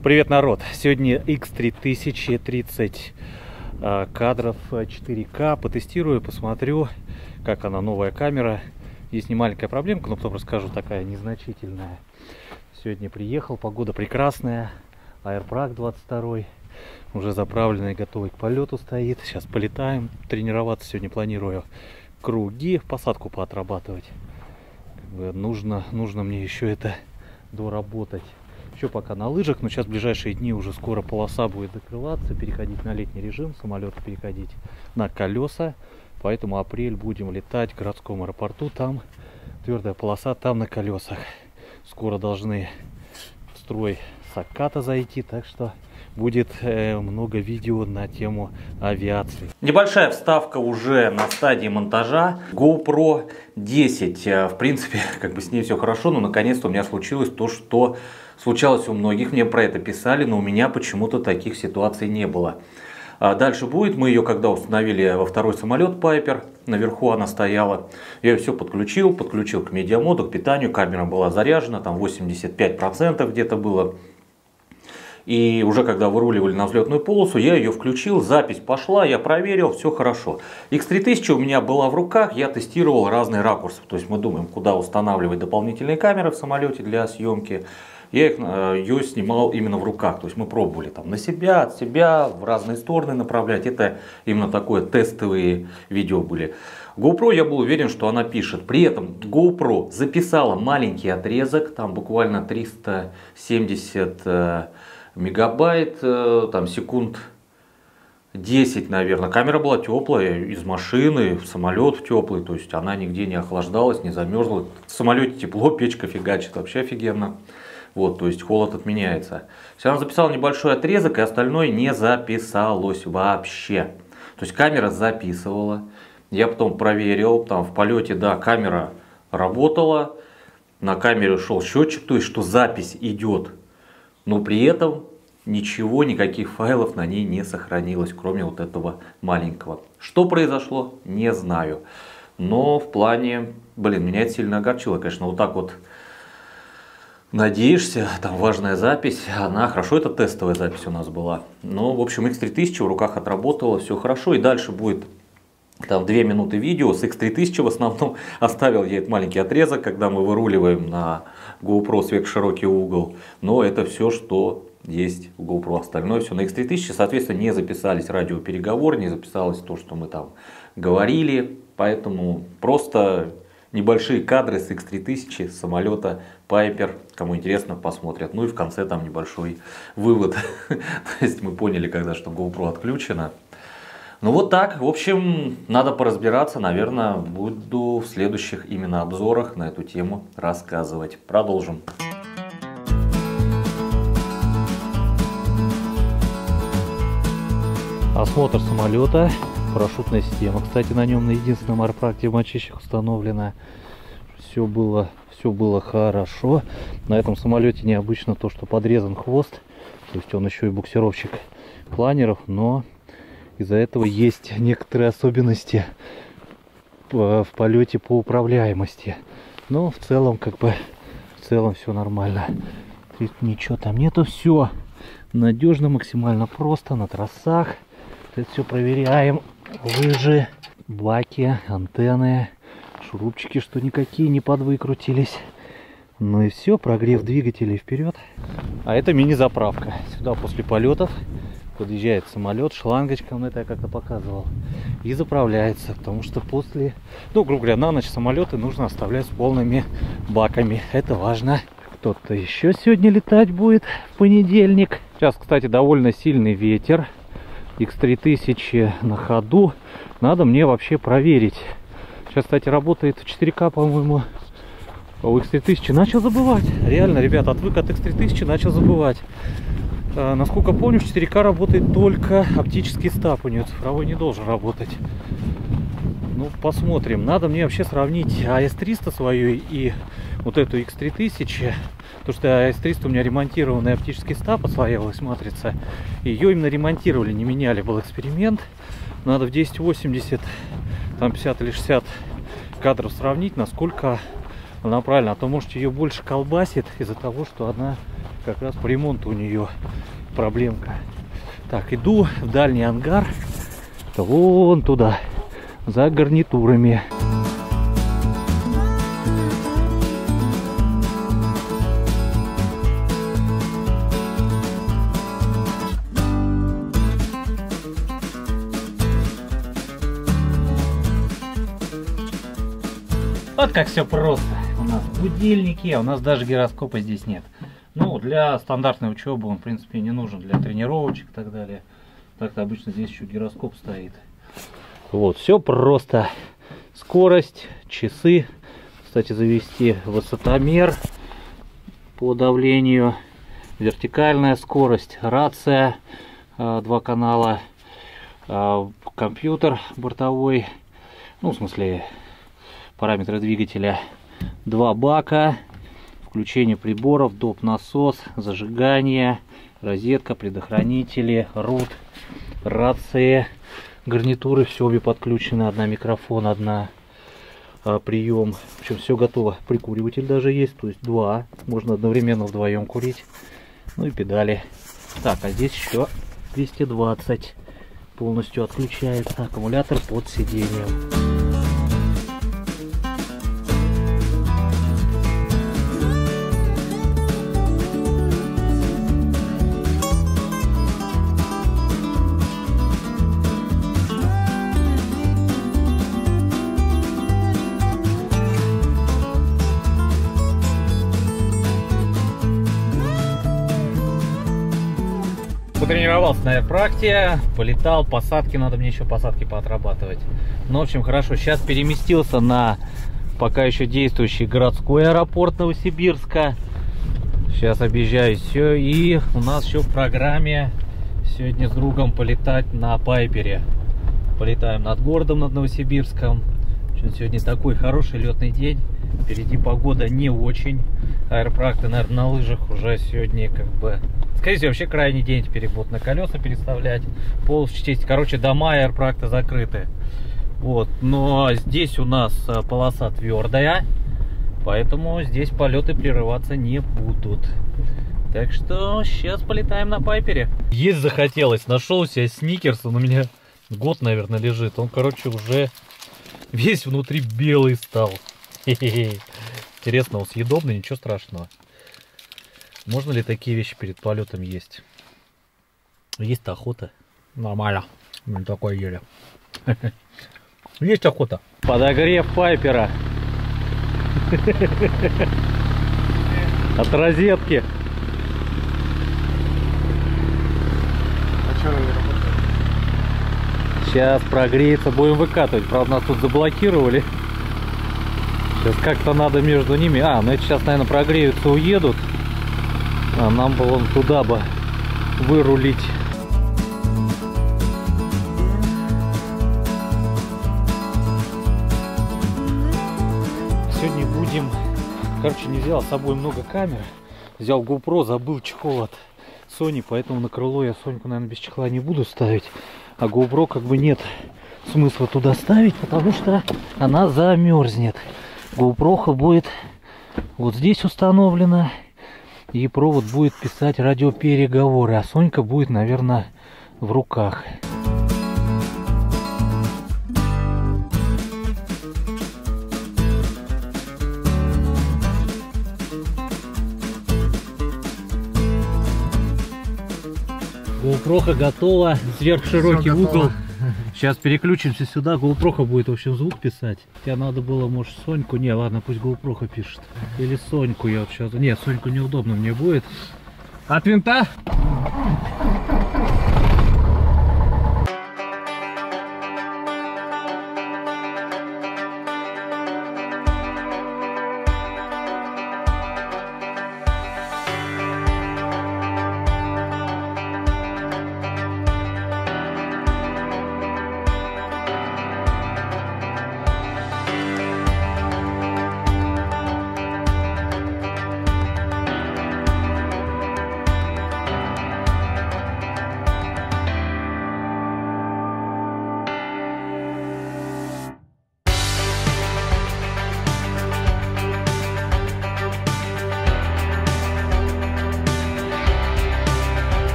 Привет, народ! Сегодня X3000 30 кадров 4К. Потестирую, посмотрю, как она, новая камера. Есть немаленькая проблемка, но потом расскажу, такая незначительная. Сегодня приехал, погода прекрасная. Airprac 22, уже заправленный, готовый к полету стоит. Сейчас полетаем. Тренироваться сегодня планирую. Круги, посадку поотрабатывать. Нужно мне еще это доработать. Еще пока на лыжах, но сейчас в ближайшие дни уже скоро полоса будет закрываться, переходить на летний режим, самолеты переходить на колеса. Поэтому апрель будем летать в городском аэропорту, там твердая полоса, там на колесах. Скоро должны в строй Саката зайти, так что будет много видео на тему авиации. Небольшая вставка уже на стадии монтажа. GoPro 10. В принципе, как бы с ней все хорошо, но наконец-то у меня случилось то, что случалось у многих. Мне про это писали, но у меня почему-то таких ситуаций не было. Дальше будет. Мы ее когда установили во второй самолет Piper, наверху она стояла. Я ее все подключил к медиамоду, к питанию. Камера была заряжена, там 85% где-то было. И уже когда выруливали на взлетную полосу, я ее включил, запись пошла, я проверил, все хорошо. X3000 у меня была в руках, я тестировал разные ракурсы. То есть мы думаем, куда устанавливать дополнительные камеры в самолете для съемки. Я ее снимал именно в руках. То есть мы пробовали там на себя, от себя, в разные стороны направлять. Это именно такое тестовые видео были. GoPro я был уверен, что она пишет. При этом GoPro записала маленький отрезок, там буквально 370 мегабайт, там секунд 10, наверное. Камера была теплая, из машины в самолет теплый, то есть она нигде не охлаждалась, не замерзла. В самолете тепло, печка фигачит, вообще офигенно. Вот, то есть холод отменяется. Она записала небольшой отрезок, и остальное не записалось вообще. То есть камера записывала. Я потом проверил, там в полете, да, камера работала. На камере шел счетчик, то есть что запись идет. Но при этом ничего, никаких файлов на ней не сохранилось, кроме вот этого маленького. Что произошло, не знаю. Но в плане, меня это сильно огорчило, конечно, вот так вот. Надеешься, там важная запись, она хорошо, это тестовая запись у нас была. Но, в общем, X3000 в руках отработала, все хорошо. И дальше будет там 2 минуты видео с X3000 в основном. Оставил я этот маленький отрезок, когда мы выруливаем на GoPro сверхширокий угол. Но это все, что есть у GoPro. Остальное все на X3000. Соответственно, не записались радиопереговоры, не записалось то, что мы там говорили. Поэтому просто небольшие кадры с X3000 с самолета Piper. Кому интересно, посмотрят. Ну и в конце там небольшой вывод. То есть мы поняли, когда что GoPro отключена. Ну вот так. В общем, надо поразбираться. Наверное, буду в следующих именно обзорах на эту тему рассказывать. Продолжим. Осмотр самолета. Парашютная система, кстати, на нем на единственном Airprac мочищик установлена. Все было хорошо. На этом самолете необычно то, что подрезан хвост. То есть он еще и буксировщик планеров, но из-за этого есть некоторые особенности в полете по управляемости. Но в целом, все нормально. Ничего там нету, все надежно, максимально просто на трассах. Это все проверяем. Лыжи, баки, антенны, шурупчики, что никакие не подвыкрутились. Ну и все, прогрев двигателей вперед. А это мини-заправка. Сюда после полетов подъезжает самолет, шлангочка, это я как-то показывал, и заправляется, потому что после, грубо говоря, на ночь самолеты нужно оставлять с полными баками. Это важно. Кто-то еще сегодня летать будет в понедельник. Сейчас, кстати, довольно сильный ветер. X3000 на ходу. Надо мне вообще проверить. Сейчас, кстати, работает в 4К, по-моему. У X3000 начал забывать. Реально, ребята, отвык от X3000, начал забывать. Насколько помню, в 4К работает только оптический стаб. У нее цифровой не должен работать. Ну, посмотрим. Надо мне вообще сравнить AS300 свою и вот эту X3000. Потому что AS300 у меня ремонтированный оптический стаб, осваивалась матрица. Ее именно ремонтировали, не меняли. Был эксперимент. Надо в 1080, там 50 или 60 кадров сравнить, насколько она правильно. А то, может, ее больше колбасит из-за того, что она как раз по ремонту у нее проблемка. Так, иду в дальний ангар, вон туда, за гарнитурами. Вот как все просто. У нас будильники, а у нас даже гироскопа здесь нет. Ну, для стандартной учебы он, в принципе, не нужен, для тренировочек и так далее. Так-то обычно здесь еще гироскоп стоит. Вот, все просто. Скорость, часы. Кстати, завести высотомер по давлению. Вертикальная скорость, рация, 2 канала, компьютер бортовой. Ну, в смысле, параметры двигателя. 2 бака. Включение приборов, доп. Насос, зажигание, розетка, предохранители, рут, рации, гарнитуры, все обе подключены, 1 микрофон, 1 прием. В общем, все готово. Прикуриватель даже есть, то есть 2. Можно одновременно вдвоем курить. Ну и педали. Так, а здесь еще 220. Полностью отключается аккумулятор под сиденьем. Потренировался на аэрпракте, полетал, посадки, надо мне еще посадки поотрабатывать. Ну, в общем, хорошо, сейчас переместился на пока еще действующий городской аэропорт Новосибирска. Сейчас объезжаю все, и у нас еще в программе сегодня с другом полетать на Пайпере. Полетаем над городом, над Новосибирском. Сегодня такой хороший летный день, впереди погода не очень. Аэропракты, наверное, на лыжах уже сегодня как бы... Скорее всего, вообще крайний день теперь будут на колеса переставлять, полностью чистить. Короче, дома аэропракта закрыты. Вот, но здесь у нас полоса твердая, поэтому здесь полеты прерываться не будут. Так что сейчас полетаем на Пайпере. Есть захотелось, нашел себе сникерс, он у меня год, наверное, лежит. Он, короче, уже весь внутри белый стал. Интересно, он съедобный, ничего страшного. Можно ли такие вещи перед полетом есть? Есть охота. Нормально. Мы такое ели. Есть охота. Подогрев Пайпера. От розетки. А что она не работает? Сейчас прогреется, будем выкатывать. Правда, нас тут заблокировали. Сейчас как-то надо между ними. Ну это сейчас, наверное, прогреются, уедут. А нам бы вон туда бы вырулить. Сегодня будем... Короче, не взял с собой много камер. Взял GoPro, забыл чехол от Sony, поэтому на крыло я Соньку, наверное, без чехла не буду ставить. А GoPro как бы нет смысла туда ставить, потому что она замерзнет. GoPro будет вот здесь установлена. И провод будет писать радиопереговоры, а Сонька будет, наверное, в руках. GoPro готова, сверхширокий угол. Сейчас переключимся сюда, GoPro будет, в общем, звук писать. Тебе надо было, может, Соньку... Не, ладно, пусть GoPro пишет. Или Соньку я вот сейчас... Нет, Соньку неудобно мне будет. От винта?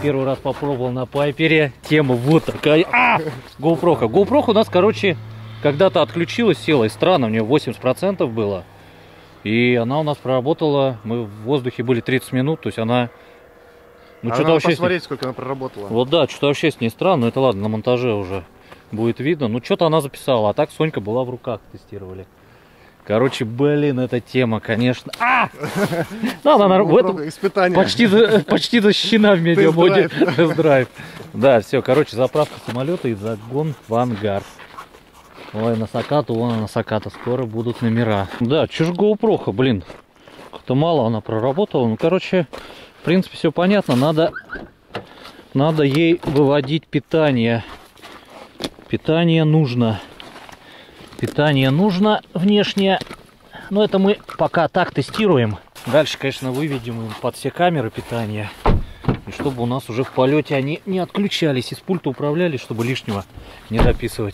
Первый раз попробовал на Пайпере. Тема вот такая. GoPro. GoPro у нас, короче, когда-то отключилась, села из страны. У нее 80% было. И она у нас проработала. Мы в воздухе были 30 минут. То есть она... Ну, а что-то надо вообще посмотреть, сколько она проработала. Вот да, что-то вообще с ней странно. Но это ладно, на монтаже уже будет видно. Ну, что-то она записала. А так Сонька была в руках, тестировали. Короче, блин, эта тема, конечно. Почти защищена в медиамоде. Тест-драйв. Да, все, короче, заправка самолета и загон в ангар. Ой, на Сакату, вон на Саката. Скоро будут номера. Да, чё ж GoPro, блин. Как-то мало она проработала. Ну, короче, в принципе, все понятно. Надо ей выводить питание. Питание нужно. Питание нужно внешнее, но это мы пока так тестируем. Дальше, конечно, выведем им под все камеры питания. И чтобы у нас уже в полете они не отключались, из пульта управлялись, чтобы лишнего не дописывать.